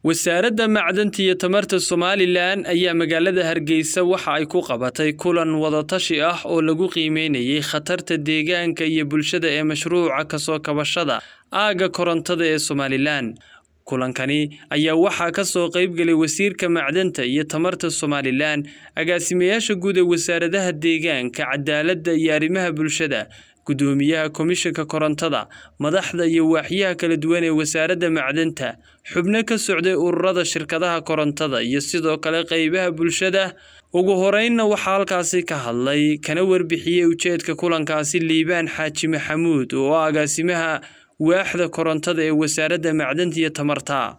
wasaaradda macdanta iyo tamarta Somaliland ayaa magaalada Hargeysa waxa ay ku qabatay kulan wada tashi ah oo lagu qiimeynayay khatarta deegaanka iyo bulshada ee mashruuca ka soo kabashada aaga korontada ee Somaliland. Kulankani ayaa waxa ka soo qayb galay wasiirka macdanta iyo tamarta Somaliland, agaasimayaasha guud ee wasaaradaha deegaanka, cadaaladda iyo arrimaha bulshada, gudoomiyaha komishanka korontada, madaxda iyo waaxyaha kala duwan ee wasaaradda macdanta, xubno ka socday ururada shirkadaha korontada iyo sidoo kale qaybaha bulshada. Ugu horeynna waxa halkaasi ka hadlay kana warbixiyay ujeedka kulankaasi Liibaan Xaaji Maxamuud oo agaasimaha waaxda korontada ee wasaaradda macdanta iyo tamarta.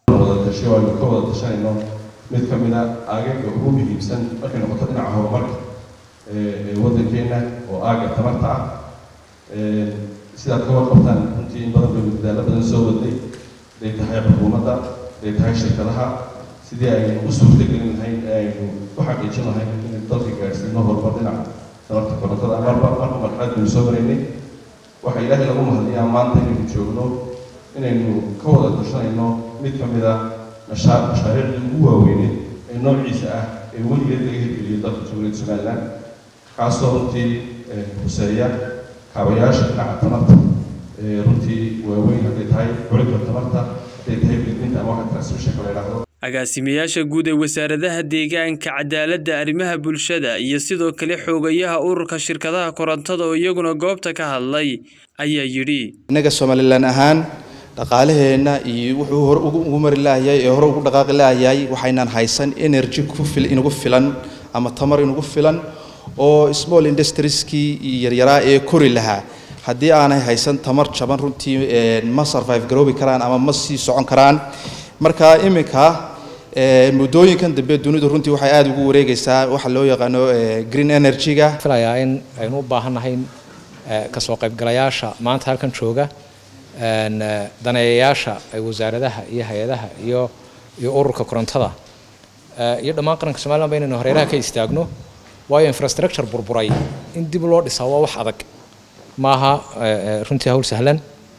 mid ka mid ah aagaga ugu muhiimsan markay noqoto dhinaca horumarka waddankeena oo aaga tamarta ah sidaad ka warqabtaan runtii in badan bay dadaalo badan soo waday day tahay xukuumadda day tahay shirkadaha sidii aynu u suurtagelin lahayn aynu u xaqiijin lahayn in dalka gaarsiino horumar dhinaca tamarta korontada marba marxalad baynu soo maraynay waxa ilaahay lagu mahadiyaa maanta inaynu joogno inaynu ka wada tashanayno mid ka mid ah mashaariicda ugu waaweyned ee noociisa ah ee weligeed laga hirgeliyo dalka Jamhuuriyadda Somaliland kaasoo runtii huseeya kaabayaasha dhinaca tamarta runtii waaweyn hadday tahay culimka tamarta hadday tahay bidinta ama waxa transmission la yidhaahdo. agaasimayaasha guud ee wasaaradaha deegaanka, cadaaladda, arrimaha bulshada iyo sidoo kale xoogayaha ururka shirkadaha korontada oo iyaguna goobta ka hadlay ayaa yidhi inaga Somaliland ahaan dhaqaalaheena iyo wuxuu hor ugu mari lahaayay ee hor ugu dhaqaaqi lahaayay waxaynan haysan energy inagu filan ama tamar inagu filan oo small industrieski yaryara ee kori lahaa haddii aanay haysan tamar jaban runtii ma survive garoobi karaan ama ma sii socon karaan. marka iminka mudooyinkan dambe dunidu runtii waxay aad ugu wareegaysaa waxa loo yaqaano green energy-ga. filayaa in aynu u baahanahay ka soo qaybgalayaasha maanta halkan jooga daneeyayaasha ay wasaaradaha iyo hay'adaha iyo ururka korontada iyo dhammaan qaranka Soomaaliland baynaynu horeeraha ka istaagno waayo infrastructure burburay in dib loo dhisaa waa wax adag maaha runtii hawl sahlan.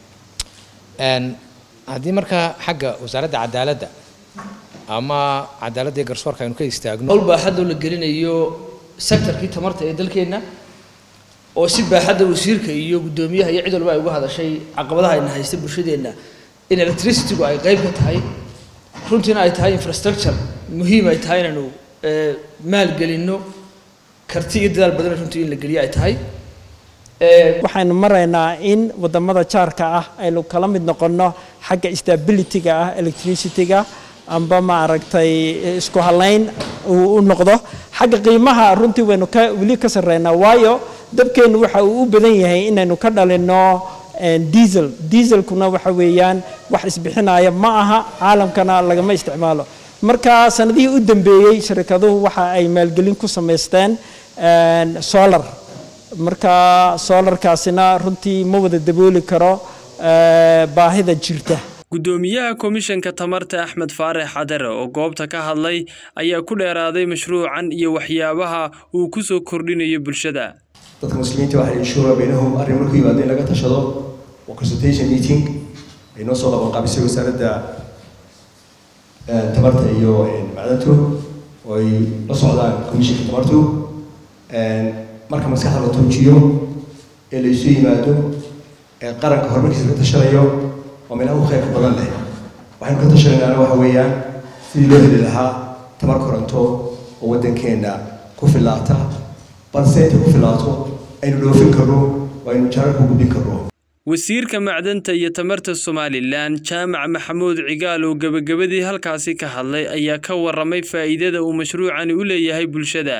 haddii marka xagga wasaaradda cadaaladda ama cadaaladda iyo garsoorka aynu ka istaagno hawl baaxad la gelinayo sectorkii tamarta ee dalkeena oo si baaxad wasiirka iyo gudoomiyaha iyo cid walba ay uga hadashay caqabadaha ay haysta bulshadeena in electricity-gu ay qayb ka tahay runtiina ay tahay infrastructure muhiim ay tahay inaynu maal gelino karti iyo dadaal badan runtii in la geliyo ay tahay. waxaynu maraynaa in wadamada jaarka ah aynu kala mid noqono xagga stability-ga ah electricity-ga amba ma aragtay isku halayn uu noqdo xagga qiimaha runtii waynu wali ka sareynaa waayo dabkeenu waxa uu u badan yahay inaynu ka dhalino dieselkuna waxa weeyaan wax isbixinaya ma aha caalamkana lagama isticmaalo. marka sanadihii u dambeeyay shirkaduhu waxa ay maalgelin ku sameysteen solar marka solarkaasina runtii ma wada dabooli karo baahida jirta. gudoomiyaha komishanka tamarta Axmed Faarax Cadare oo goobta ka hadlay ayaa ku dheeraaday mashruucan iyo waxyaabaha uu ku soo kordhinayo bulshada. dadka muslimiinta waxay inshuura baynahum arrin markuu yimaado in laga tashado consultation meeting ay noo soo qaban qaabisay wasaaradda tamarta iyo macdanta oo ay la socdaan komishanka tamartu marka maskaxda la tuujiyo ee la isu yimaado qaranka horumarkiisa ka tashanayo oo meelaha u khayrka badan leh waxaynu ka tashanaynaa waxa weeyaan sidii loo heli lahaa tamar koronto oo waddankeena ku filaata balse inta ku filaato aynu dhoofin karno oo aynu jaarka u gudbin karno. wasiirka macdanta iyo tamarta Somaliland Jaamac Maxamuud Cigaal oo gabagabadii halkaasi ka hadlay ayaa ka warramay faa'iidada uu mashruucani u leeyahay bulshada.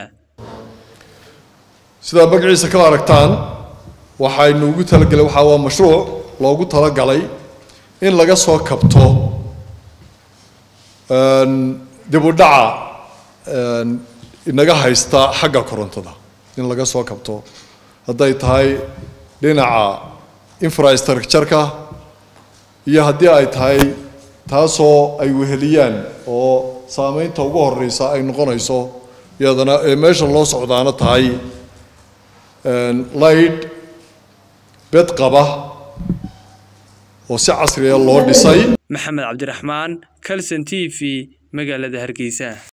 sida magaciisa kala aragtaan waxaynu ugu talagalay waa mashruuc loogu talagalay in laga soo kabto dib u dhaca inaga haysta xagga korontada in laga soo kabto hadday tahay dhinaca infrastructure-ka iyo haddii ay tahay taasoo ay weheliyaan oo saameynta ugu horeysa ay noqonayso iyadana meesha loo socdaana tahay light bed qaba oo si casri ah loo dhisay. Maxamed Cabdiraxmaan, Kalson TV, magaalada Hargeysa.